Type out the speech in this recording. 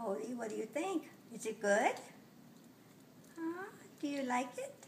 Cody, what do you think? Is it good? Huh? Do you like it?